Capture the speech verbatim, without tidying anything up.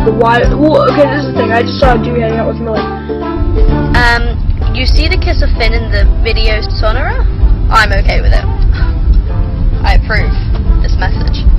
the why. Well, okay, this is the thing. I just saw you hanging out with Millie. Um, you see the kiss of Finn in the video Sonora? I'm okay with it. I approve this message.